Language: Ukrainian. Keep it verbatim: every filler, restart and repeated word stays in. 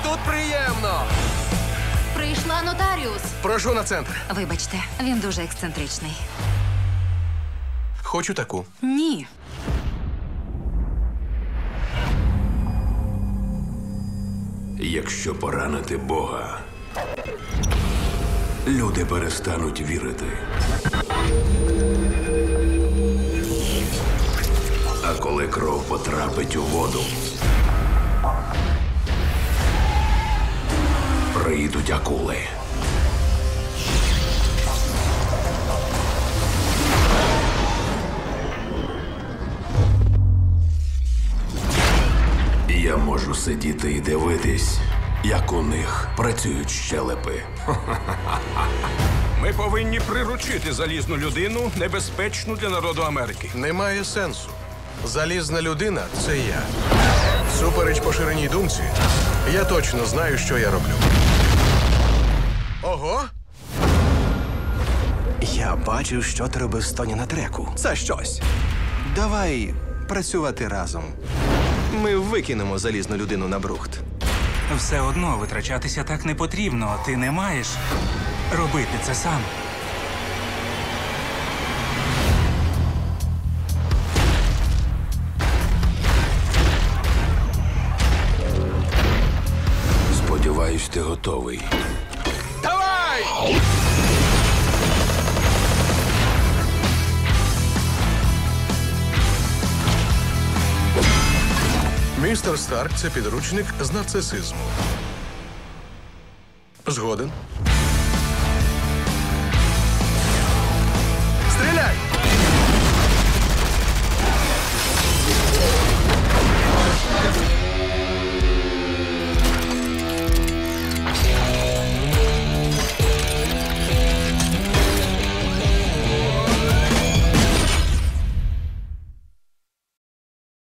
тут приємно! Прийшла нотаріус. Прошу на центр. Вибачте, він дуже ексцентричний. Хочу таку. Ні. Якщо поранити Бога, люди перестануть вірити. А коли кров потрапить у воду, прийдуть акули. Я можу сидіти і дивитись, як у них працюють щелепи. Ми повинні приручити залізну людину, небезпечну для народу Америки. Немає сенсу. Залізна людина – це я. Всупереч поширеній думці, я точно знаю, що я роблю. Ого! Я бачив, що ти робив з Тоні на треку. Це щось. Давай працювати разом. Ми викинемо залізну людину на брухт. Все одно витрачатися так не потрібно. Ти не маєш робити це сам. Сподіваюсь, ти готовий. Давай! Містер Старк – це підручник з нарцисизму. Згоден?